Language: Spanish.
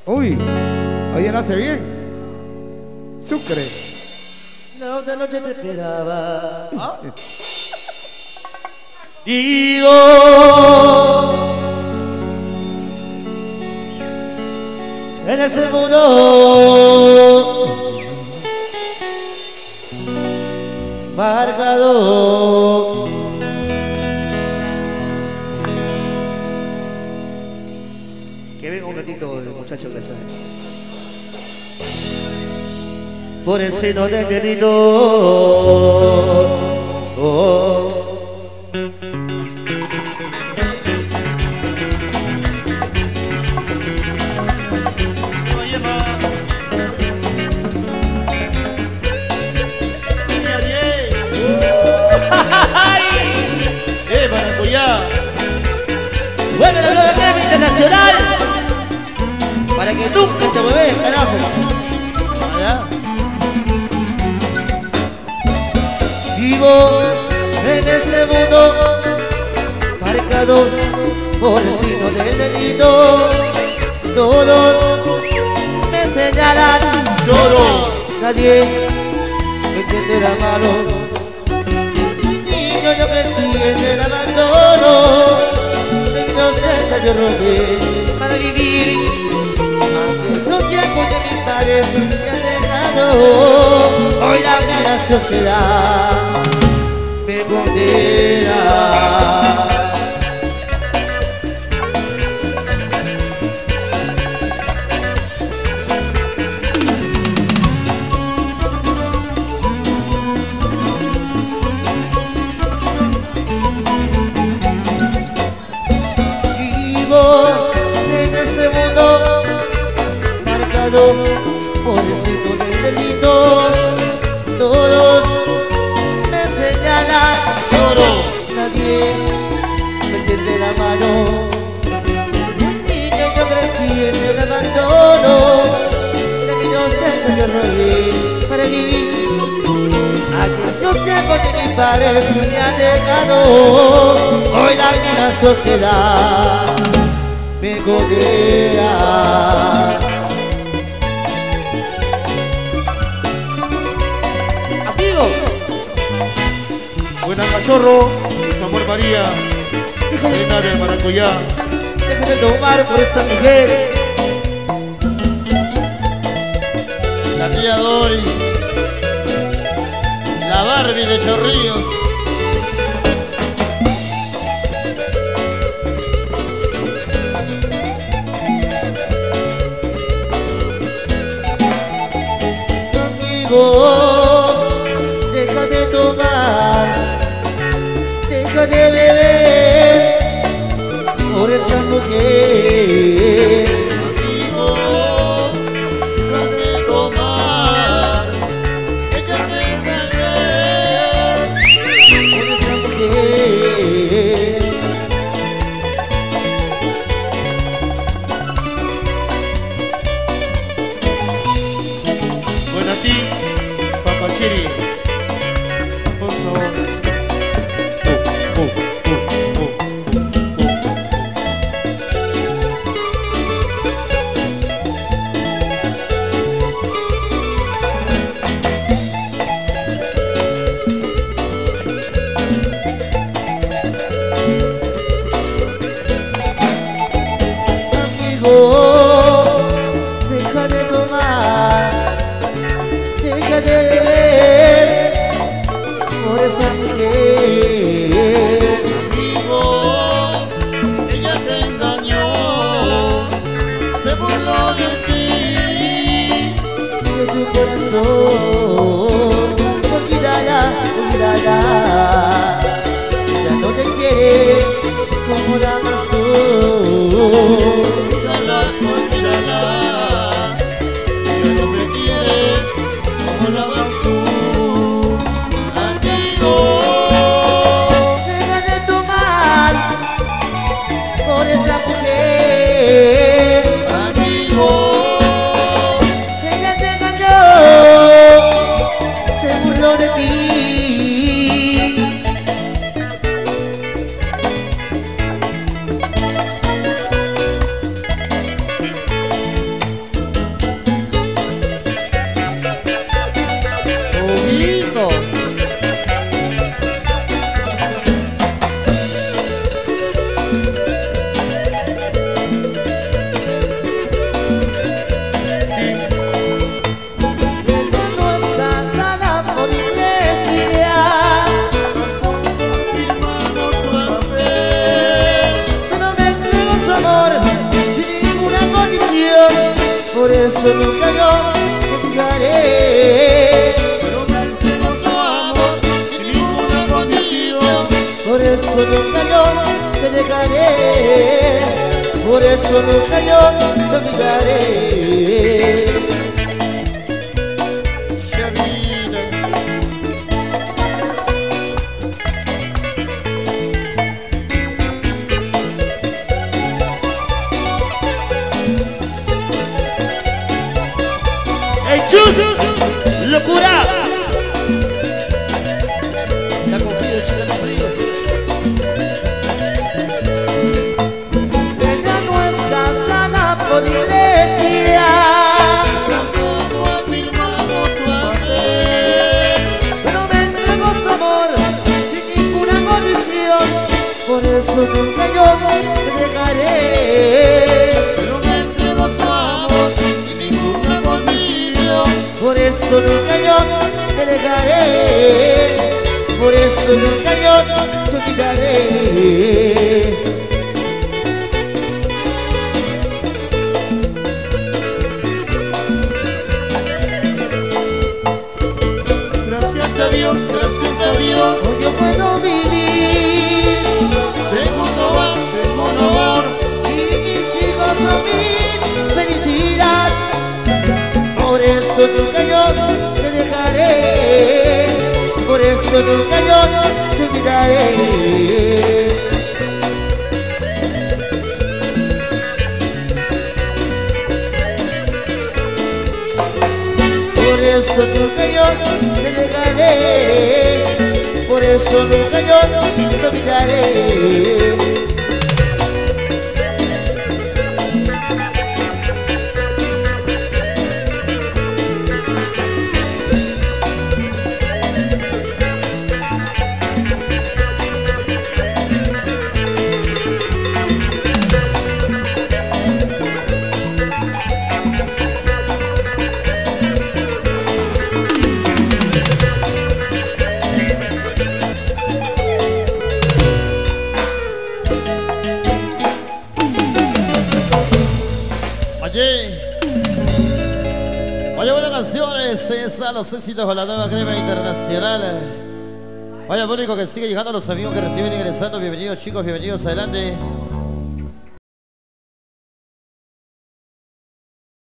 Uy, hoy nace bien. Sucre. La otra noche te esperaba. ¿Ah? Digo, en ese mundo marcado, que venga un ratito el muchacho que sabe. Por el seno de querido. Oh. Bueno, la nueva crema internacional para que nunca te mueves, carajo. ¿Allá? Vivo en ese mundo marcado por el signo del delito. Todos me señalan, lloro, nadie me tiende la mano. Niño, yo crecí en el abandono. Yo rogué para vivir, los tiempos de mis padres me han dejado. Hoy la vida sociedad me condena. En ese mundo marcado por el signo del delito. Todos me señalan, lloro, nadie me tiende la mano. Un niño yo crecí en el abandono, de mi inocencia yo rogué para vivir. Aquellos tiempos de mis padres me han dejado. Hoy la vida sociedad me godea. Amigos, Buena Cachorro, Samuel María, Reina de Maracuyá. déjate tomar por el San Miguel. La tía Doy, la Barbie de Chorrillos. Deja de tomar, deja de beber por esa mujer. Amigo, deja de tomar, ella me engañó. Por esa mujer. Bueno, a ti, Papachiri, por favor. Amigo, deja de tomar, deja de beber por esa mujer. Amigo, ella te engañó, se burló de ti. De tu corazón, olvídala, olvídala. Ella no te quiere como la amas tú. Olvídala, olvídala, ella no me quiere como la amas tú. Amigo, Deja de tomar por esa mujer. amigo, Ella te engañó, se burló de ti. por eso nunca yo te dejaré. Pero me entrego su amor sin ninguna condición. Por eso nunca yo te dejaré. Por eso nunca yo te olvidaré. Shavina. ¡Ey, Chus! ¡Locura! La confío, chica, la confío. Ella no es casada por iglesia, Tampoco afirmamos su amor. pero me entregó su amor sin ninguna condición. Por eso nunca yo te dejaré. Pero me entregó su amor sin ninguna condición. Por eso nunca yo te dejaré. Por eso nunca yo te olvidaré. Gracias a Dios, gracias a Dios. Hoy yo puedo vivir Tengo un hogar, y mis hijos son mi felicidad. Por eso nunca yo te dejaré. Por eso nunca yo te olvidaré. Por eso nunca yo te dejaré. Por eso nunca yo te olvidaré. Oye, buenas canciones, están los éxitos con la nueva crema internacional. Vaya público que sigue llegando, los amigos que reciben ingresando, bienvenidos chicos, bienvenidos adelante.